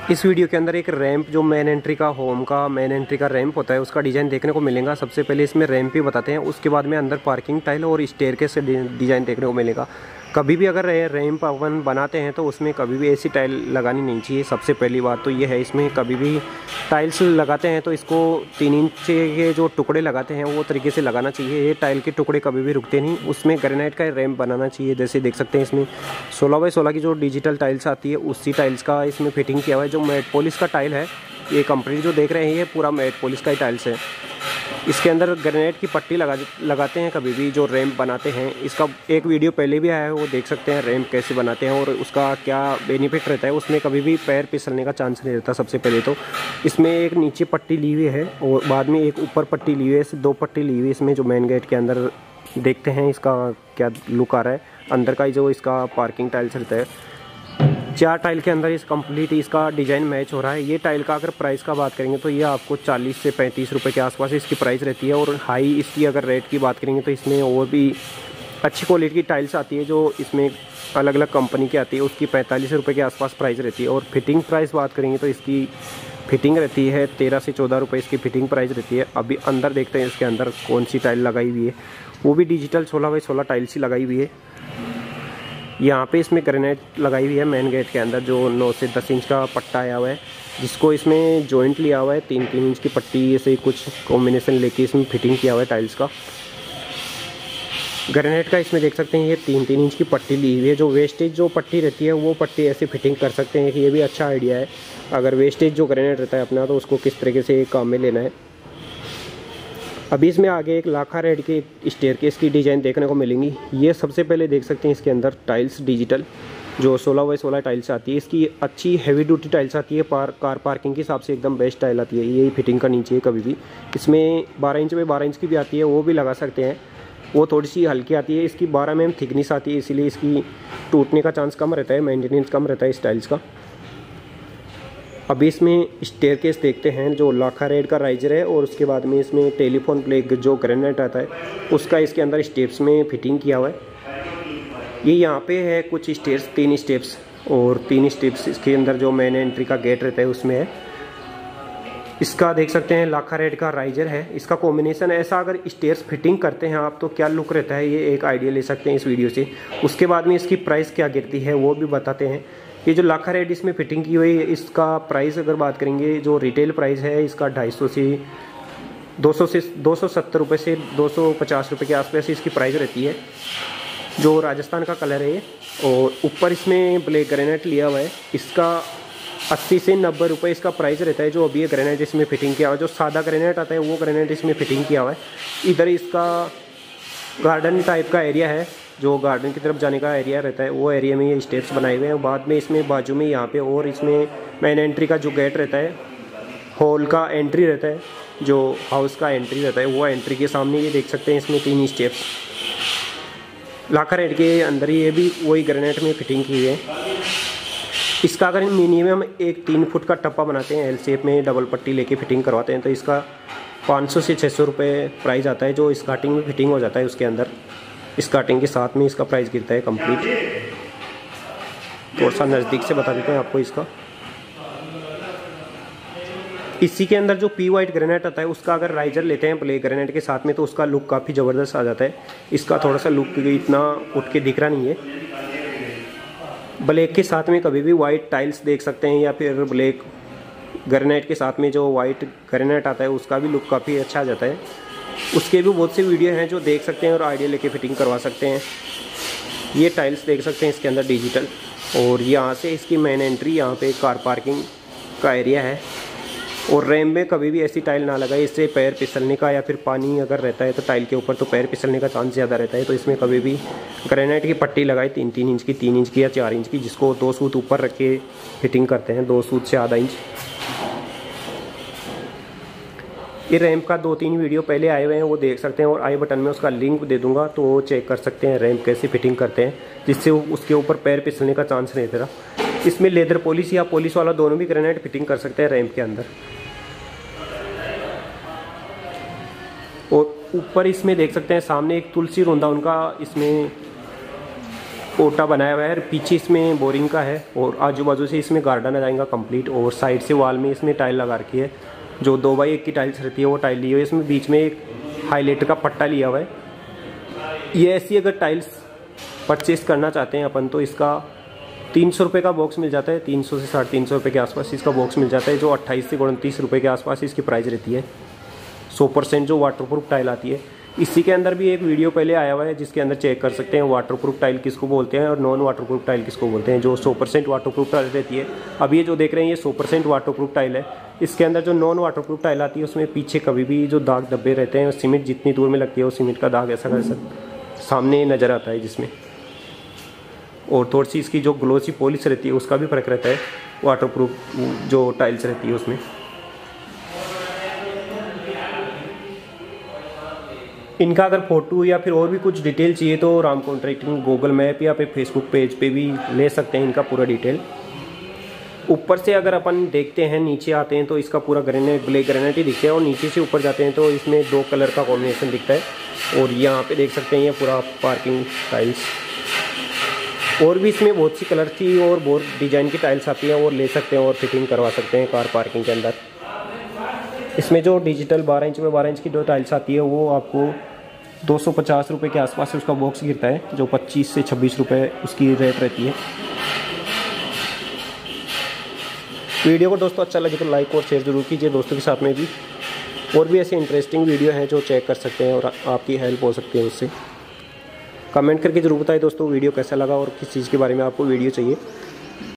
इस वीडियो के अंदर एक रैंप जो मेन एंट्री का होम का मेन एंट्री का रैंप होता है उसका डिज़ाइन देखने को मिलेगा। सबसे पहले इसमें रैंप ही बताते हैं, उसके बाद में अंदर पार्किंग टाइल और स्टेयरकेस से डिज़ाइन देखने को मिलेगा। कभी भी अगर रैंप अपन बनाते हैं तो उसमें कभी भी ऐसी टाइल लगानी नहीं चाहिए। सबसे पहली बात तो ये है, इसमें कभी भी टाइल्स लगाते हैं तो इसको 3 इंच के जो टुकड़े लगाते हैं वो तरीके से लगाना चाहिए। ये टाइल के टुकड़े कभी भी रुकते नहीं। उसमें ग्रेनाइट का रैंप बनाना चाहिए। जैसे देख सकते हैं इसमें 16x16 की जो डिजिटल टाइल्स आती है उसी टाइल्स का इसमें फिटिंग किया हुआ है। जो मैट पॉलिश का टाइल है, ये कंप्लीट जो देख रहे हैं ये पूरा मैट पॉलिश का ही टाइल्स है। इसके अंदर ग्रेनाइट की पट्टी लगाते हैं कभी भी जो रैंप बनाते हैं। इसका एक वीडियो पहले भी आया है, वो देख सकते हैं रैंप कैसे बनाते हैं और उसका क्या बेनिफिट रहता है। उसमें कभी भी पैर फिसलने का चांस नहीं रहता। सबसे पहले तो इसमें एक नीचे पट्टी ली हुई है और बाद में एक ऊपर पट्टी ली हुई है। 2 पट्टी ली हुई है इसमें। जो मेन गेट के अंदर देखते हैं इसका क्या लुक आ रहा है। अंदर का जो इसका पार्किंग टाइल्स रहता है, 4 टाइल के अंदर इस कंप्लीट इसका डिज़ाइन मैच हो रहा है। ये टाइल का अगर प्राइस का बात करेंगे तो ये आपको 40 से 35 रुपये के आसपास इसकी प्राइस रहती है। और हाई इसकी अगर रेट की बात करेंगे तो इसमें और भी अच्छी क्वालिटी की टाइल्स आती है जो इसमें अलग अलग कंपनी की आती है, उसकी 45 रुपये के आसपास प्राइस रहती है। और फिटिंग प्राइस बात करेंगे तो इसकी फिटिंग रहती है 13 से 14 रुपये इसकी फिटिंग प्राइस रहती है। अभी अंदर देखते हैं इसके अंदर कौन सी टाइल लगाई हुई है, वो भी डिजिटल 16x16 टाइल्स ही लगाई हुई है। यहाँ पे इसमें ग्रेनाइट लगाई हुई है मेन गेट के अंदर, जो 9 से 10 इंच का पट्टा आया हुआ है, जिसको इसमें जॉइंट लिया हुआ है। 3-3 इंच की पट्टी ऐसे कुछ कॉम्बिनेशन लेके इसमें फिटिंग किया हुआ है टाइल्स का। ग्रेनाइट का इसमें देख सकते हैं ये 3-3 इंच की पट्टी ली हुई है। जो वेस्टेज जो पट्टी रहती है वो पट्टी ऐसे फिटिंग कर सकते हैं कि ये भी अच्छा आइडिया है। अगर वेस्टेज जो ग्रेनाइट रहता है अपना तो उसको किस तरीके से काम में लेना है। अभी इसमें आगे एक लाखा रेड की स्टेयरकेस की डिज़ाइन देखने को मिलेंगी। ये सबसे पहले देख सकते हैं इसके अंदर टाइल्स डिजिटल जो 16x16 टाइल्स आती है। इसकी अच्छी हैवी ड्यूटी टाइल्स आती है। कार पार्किंग के हिसाब से एकदम बेस्ट टाइल आती है। ये फिटिंग करनी चाहिए कभी भी। इसमें 12 इंच में 12 इंच की भी आती है, वो भी लगा सकते हैं। वो थोड़ी सी हल्की आती है। इसकी 12 mm थिकनेस आती है, इसीलिए इसकी टूटने का चांस कम रहता है, मेंटेनेंस कम रहता है इस टाइल्स का। अभी इसमें स्टेयरकेस देखते हैं जो लाखा रेड का राइजर है और उसके बाद में इसमें टेलीफोन प्लेग जो ग्रेनाइट आता है उसका इसके अंदर स्टेप्स में फिटिंग किया हुआ है। ये यहाँ पे है कुछ स्टेयर्स, 3 स्टेप्स और 3 स्टेप्स इसके अंदर जो मेन एंट्री का गेट रहता है उसमें है। इसका देख सकते हैं लाखा रेड का राइजर है। इसका कॉम्बिनेशन ऐसा अगर स्टेयर्स फिटिंग करते हैं आप तो क्या लुक रहता है, ये एक आइडिया ले सकते हैं इस वीडियो से। उसके बाद में इसकी प्राइस क्या गिरती है वो भी बताते हैं। ये जो लाखा रेड इसमें फिटिंग की हुई है इसका प्राइस अगर बात करेंगे, जो रिटेल प्राइस है इसका 250 से 270 रुपये से 250 रुपये के आसपास इसकी प्राइस रहती है। जो राजस्थान का कलर है और ऊपर इसमें ब्लैक ग्रेनाइट लिया हुआ है, इसका 80 से 90 रुपये इसका प्राइस रहता है। जो अभी ये ग्रेनाइट इसमें फिटिंग किया हुआ है, जो सादा ग्रेनाइट आता है वो ग्रेनाइट इसमें फिटिंग किया हुआ है। इधर इसका गार्डन टाइप का एरिया है, जो गार्डन की तरफ जाने का एरिया रहता है वो एरिया में ये स्टेप्स बनाए हुए हैं। बाद में इसमें बाजू में यहाँ पे और इसमें मेन एंट्री का जो गेट रहता है, हॉल का एंट्री रहता है, जो हाउस का एंट्री रहता है, वो एंट्री के सामने ये देख सकते हैं इसमें 3 स्टेप्स लाखा रेड के अंदर ही ये भी वही ग्रेनाइट में फिटिंग की हुई है। इसका अगर मिनिमम एक 3 फुट का टप्पा बनाते हैं, एल शेप में डबल पट्टी लेके फिटिंग करवाते हैं तो इसका 500 से 600 रुपये प्राइस आता है। जो स्टार्टिंग में फिटिंग हो जाता है उसके अंदर स्टार्टिंग के साथ में इसका प्राइस गिरता है कंप्लीट। थोड़ा सा नज़दीक से बता देते हैं आपको इसका। इसी के अंदर जो पी वाइट ग्रेनाइट आता है उसका अगर राइजर लेते हैं ब्लैक ग्रेनाइट के साथ में तो उसका लुक काफ़ी ज़बरदस्त आ जाता है। इसका थोड़ा सा लुक इतना उठ के दिख रहा नहीं है। ब्लैक के साथ में कभी भी वाइट टाइल्स देख सकते हैं या फिर ब्लैक ग्रेनाइट के साथ में जो वाइट ग्रेनाइट आता है उसका भी लुक काफ़ी अच्छा आ जाता है। उसके भी बहुत से वीडियो हैं जो देख सकते हैं और आइडिया लेके फिटिंग करवा सकते हैं। ये टाइल्स देख सकते हैं इसके अंदर डिजिटल, और यहाँ से इसकी मेन एंट्री, यहाँ पे कार पार्किंग का एरिया है। और रैम में कभी भी ऐसी टाइल ना लगाए, इससे पैर फिसलने का या फिर पानी अगर रहता है तो टाइल के ऊपर तो पैर फिसलने का चांस ज़्यादा रहता है। तो इसमें कभी भी ग्रेनाइट की पट्टी लगाए 3-3 इंच की, 3 इंच की या 4 इंच की, जिसको 2 सूत ऊपर रख के फिटिंग करते हैं, 2 सूत से आधा इंच। ये रैंप का 2-3 वीडियो पहले आए हुए हैं, वो देख सकते हैं और आई बटन में उसका लिंक दे दूंगा तो वो चेक कर सकते हैं रैंप कैसे फिटिंग करते हैं, जिससे उसके ऊपर पैर फिसलने का चांस नहीं रहता। इसमें लेदर पॉलिश या पॉलिश वाला दोनों भी ग्रेनाइट फिटिंग कर सकते हैं रैंप के अंदर। और ऊपर इसमें देख सकते हैं सामने एक तुलसी रोंदा उनका इसमें ओटा बनाया हुआ है, पीछे इसमें बोरिंग का है और आजू बाजू से इसमें गार्डन आ जाएगा कंप्लीट। और साइड से वॉल में इसमें टाइल लगा रखी है, जो 2x1 की टाइल्स रहती है वो टाइल ली हुई है। इसमें बीच में एक हाईलाइटर का पट्टा लिया हुआ है। ये ऐसी अगर टाइल्स परचेस करना चाहते हैं अपन तो इसका 300 रुपये का बॉक्स मिल जाता है, 300 से 350 रुपये के आसपास इसका बॉक्स मिल जाता है, जो 28 से 29 रुपये के आसपास इसकी प्राइस रहती है। 100% जो वाटरप्रूफ टाइल आती है। इसी के अंदर भी एक वीडियो पहले आया हुआ है जिसके अंदर चेक कर सकते हैं वाटरप्रूफ टाइल किसको बोलते हैं और नॉन वाटरप्रूफ टाइल किसको बोलते हैं। जो 100% वाटरप्रूफ टाइल रहती है, अब ये जो देख रहे हैं ये 100% वाटरप्रूफ टाइल है। इसके अंदर जो नॉन वाटरप्रूफ टाइल आती है उसमें पीछे कभी भी जो दाग धब्बे रहते हैं, सीमेंट जितनी दूर में लगती है वो सीमेंट का दाग ऐसा सामने नज़र आता है जिसमें। और थोड़ी सी इसकी जो ग्लोसी पॉलिश रहती है उसका भी फ़र्क रहता है वाटरप्रूफ जो टाइल्स रहती है उसमें। इनका अगर फ़ोटो या फिर और भी कुछ डिटेल चाहिए तो राम कॉन्ट्रैक्टिंग गूगल मैप या फिर फेसबुक पेज पे भी ले सकते हैं इनका पूरा डिटेल। ऊपर से अगर अपन देखते हैं नीचे आते हैं तो इसका पूरा ग्रेनाइट ब्लैक ग्रेनाइट ही दिखता है और नीचे से ऊपर जाते हैं तो इसमें 2 कलर का कॉम्बिनेशन दिखता है। और यहाँ पे देख सकते हैं ये पूरा पार्किंग टाइल्स, और भी इसमें बहुत सी कलर की और बहुत डिज़ाइन की टाइल्स आती है और ले सकते हैं और फिटिंग करवा सकते हैं कार पार्किंग के अंदर। इसमें जो डिजिटल 12 इंच में 12 इंच की जो टाइल्स आती है वो आपको 250 रुपये के आसपास उसका बॉक्स गिरता है, जो 25 से 26 रुपये उसकी रेट रहती है। वीडियो को दोस्तों अच्छा लगे तो लाइक और शेयर ज़रूर कीजिए दोस्तों के साथ में भी। और भी ऐसे इंटरेस्टिंग वीडियो हैं जो चेक कर सकते हैं और आपकी हेल्प हो सकती है उससे। कमेंट करके ज़रूर बताएं दोस्तों वीडियो कैसा लगा और किस चीज़ के बारे में आपको वीडियो चाहिए।